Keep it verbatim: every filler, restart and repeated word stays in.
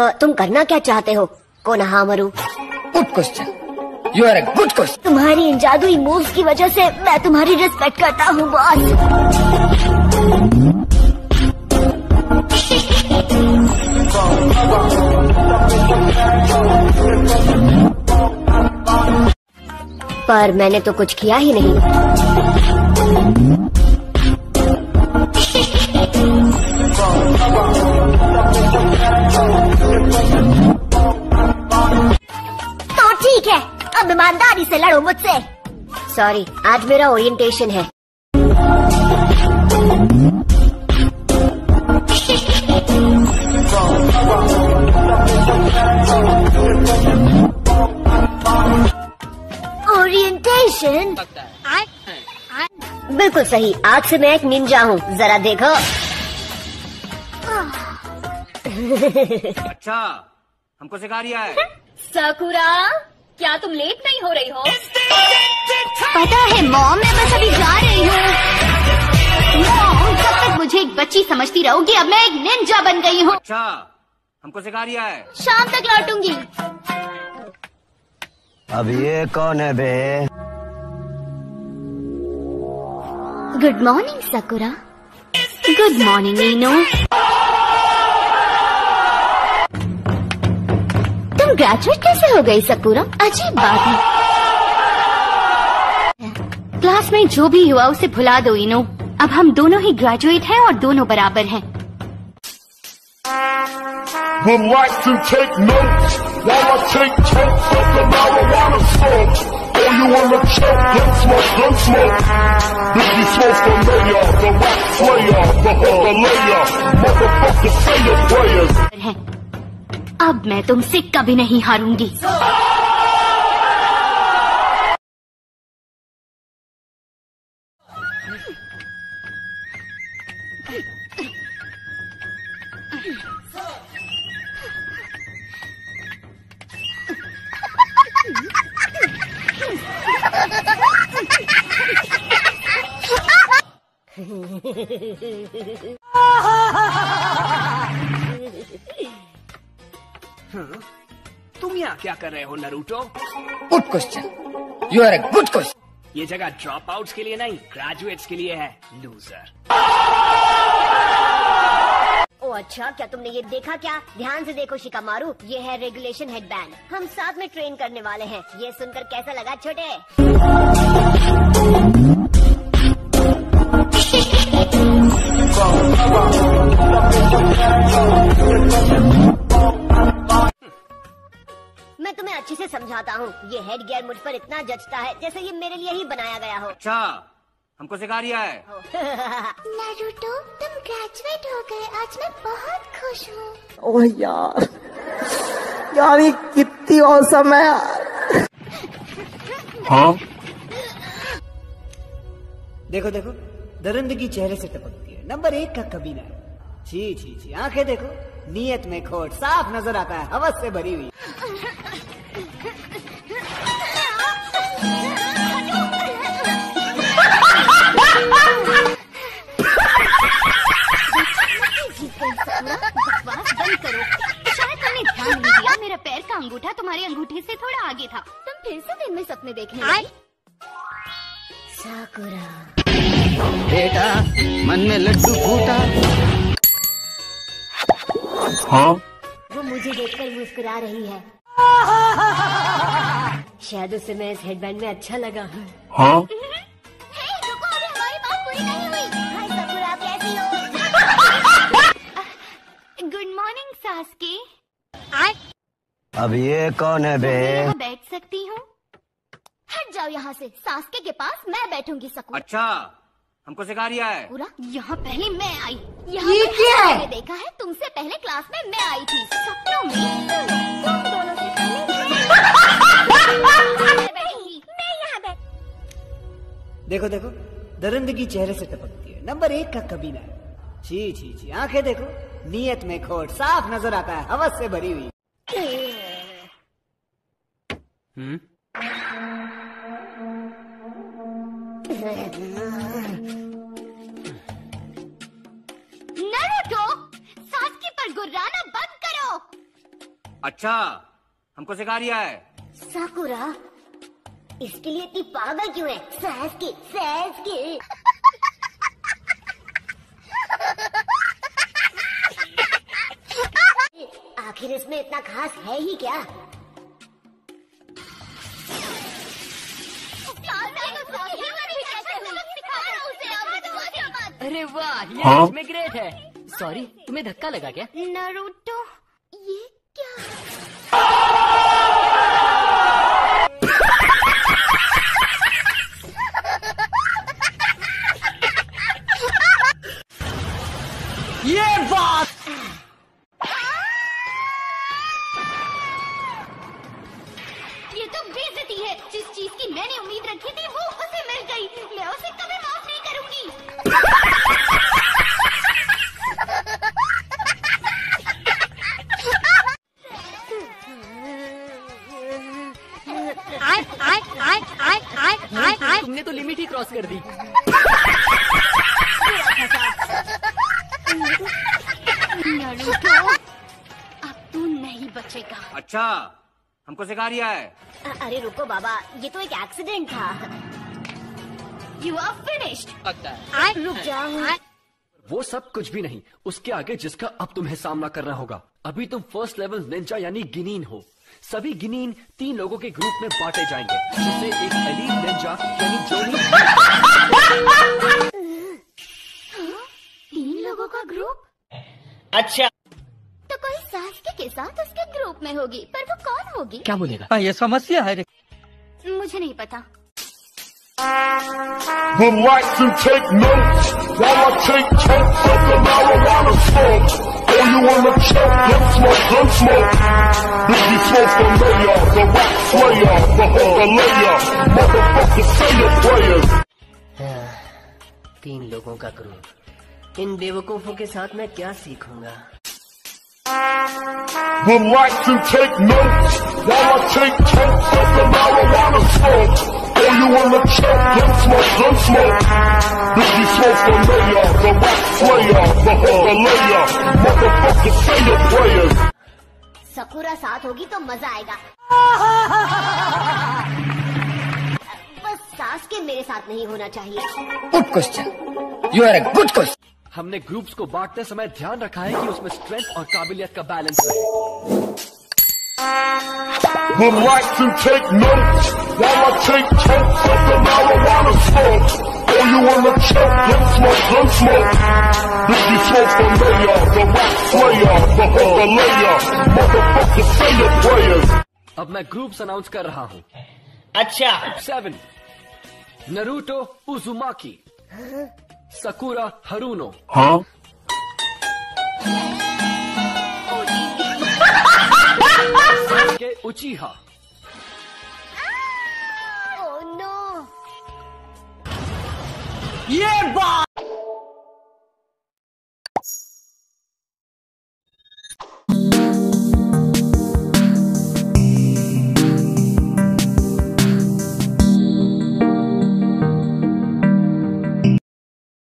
तुम करना क्या चाहते हो, Konohamaru? Good question, you are a good question. तुम्हारी इन जादुई मूव्स की वजह से मैं तुम्हारी रिस्पेक्ट करता हूँ बॉस। पर मैंने तो कुछ किया ही नहीं। तो ठीक है, अब ईमानदारी से लड़ो मुझसे। सॉरी, आज मेरा ओरिएंटेशन है। ओरिएंटेशन? बिल्कुल सही, आज से मैं एक निंजा हूँ, जरा देखो। अच्छा, हमको सिखा रिया है। साकुरा, क्या तुम लेट नहीं हो रही हो? पता है मॉम, मैं बस अभी जा रही हूँ। मॉम, जब तक मुझे एक बच्ची समझती रहोगी, अब मैं एक निंजा बन गई हूँ। अच्छा, हमको सिखा रिया है। शाम तक लौटूंगी। अब ये कौन है बे? Good morning Sakura. Good morning नीनो। तुम ग्रेजुएट कैसे हो गई साकुरा? अजीब बात है। क्लास में जो भी हुआ उसे भुला दो इनो। अब हम दोनों ही ग्रेजुएट हैं और दोनों बराबर हैं। Relax and take notes while I take totes of the marijuana smoke. Oh, you wanna choke? Gun smoke, gun smoke. Biggie smoke the mayor, the rap slayer, the hooker layer. Motherfucker, say your prayers. अब मैं तुमसे कभी नहीं हारूंगी। हाँ? तुम यहाँ क्या कर रहे हो Naruto? Good question, you are a good question. ये जगह ड्रॉप आउट्स के लिए नहीं, ग्रेजुएट्स के लिए है, लूजर। ओ अच्छा, क्या तुमने ये देखा क्या? ध्यान से देखो शिकामारू, ये है रेगुलेशन हेडबैंड। हम साथ में ट्रेन करने वाले हैं। ये सुनकर कैसा लगा छोटे? मैं तुम्हें अच्छे से समझाता हूँ। ये हेड गियर मुझ पर इतना जचता है जैसे ये मेरे लिए ही बनाया गया हो। अच्छा, हमको सिखा रिया है। नारुतो, तुम ग्रेजुएट हो गए, आज मैं बहुत खुश हूँ। ओह यार, यार ये कितनी औसम है यार। हाँ? देखो देखो, दरिंदगी चेहरे से टपकती है, नंबर एक का कभी ना। छी छी छी, आंखें देखो, नीयत में खोट साफ नजर आता है, हवस से भरी हुई। बकवास बंद करो। शायद तुमने ध्यान नहीं दिया, मेरा पैर का अंगूठा तुम्हारे अंगूठे से थोड़ा आगे था। तुम फिर से दिन में सपने देखने लगी। साकुरा बेटा, मन में लड्डू फूटा। हाँ? वो मुझे देखकर मुस्कुरा रही है। शायद उसे मैं इस हेडबैंड में अच्छा लगा। हाँ? हे, रुको, अभी हमारी बात पूरी नहीं हुई। हाय साकुरा, कैसी हो? Good morning Sasuke. अब ये कौन है बे? यहाँ बैठ सकती हूँ? हट जाओ यहाँ से, सास्के के पास मैं बैठूंगी सकूं। अच्छा, हमको सिखा रिया है। पूरा यहाँ पहले मैं आई। यहाँ ये क्या है? मैंने देखा है, तुमसे पहले क्लास में मैं आई थी, सपनों में। तुम दोनों से पहले मैं बैठी, मैं यहाँ बैठ। देखो देखो, दरिंदगी चेहरे से टपकती है, नंबर एक का कभी ना। छी छी छी, आंखें देखो, नीयत में खोट साफ नजर आता है, हवस से भरी हुई। हम्म? नारुतो, सास्के पर गुर्राना बंद करो। अच्छा, हमको सिखा रिया है। साकुरा, इसके लिए इतनी पागल क्यों है? सासुके, सासुके। आखिर इसमें इतना खास है ही क्या? अरे वाह, ये हाँ? में ग्रेट है। सॉरी, तुम्हें धक्का लगा क्या? नारुतो, ये क्या? ये बात ये तो बेइज्जती है। जिस चीज की मैंने उम्मीद रखी थी वो उसे मिल गई। मैं उसे कभी माफ नहीं करूंगी। आय, आय, आय, आय, आय, आय, आय। तुमने तो लिमिट ही क्रॉस कर दी। नारुतो, अब तू नहीं बचेगा। अच्छा, हमको सिखा रिया है। अरे रुको बाबा, ये तो एक एक्सीडेंट था। You are finished. आय, रुक जाओ। वो सब कुछ भी नहीं, उसके आगे जिसका अब तुम्हें सामना करना होगा। अभी तुम फर्स्ट लेवल निंजा यानी गिनीन हो। सभी गिनीन तीन लोगों के ग्रुप में बांटे जाएंगे, जिससे एक एलीट निंजा यानी जोनी। तीन लोगों का ग्रुप? अच्छा, तो कोई सासुके के साथ उसके ग्रुप में होगी, पर वो कौन होगी? क्या बोलेगा? हाँ, ये समस्या है। मुझे नहीं पता। Relax and take notes while I take totes of the marijuana smoke. Oh, you wanna choke? Gun smoke, gun smoke. Biggie smoke the mayor, the rap slayer, the hooker layer. Motherfucker, say your prayers. तीन लोगों का group, इन बेवकूफों के साथ मैं क्या सीखूंगा? Relax and take notes while I take totes of the marijuana smoke. Oh, you wanna choke? Gun smoke, gun smoke. Biggie smoke the mayor, the rap slayer, the hooker layer. Motherfucker, say your prayers. साकुरा साथ होगी तो मजा आएगा। बस सासुके मेरे साथ नहीं होना चाहिए। Good question, you are a good question. हमने ग्रुप्स को बांटते समय ध्यान रखा है कि उसमें स्ट्रेंथ और काबिलियत का बैलेंस रहे। Relax and take notes while I take totes of the marijuana smoke. Oh, you wanna choke? Gun smoke, gun smoke. Biggie smoke the mayor, the rap slayer, the hooker layer. Motherfucker, say your prayers. अब मैं groups announce कर रहा हूँ। अच्छा, seven, Naruto उजुमाकी, Sakura Haruno, हाँ? Sasuke Uchiha. Oh no. ये बात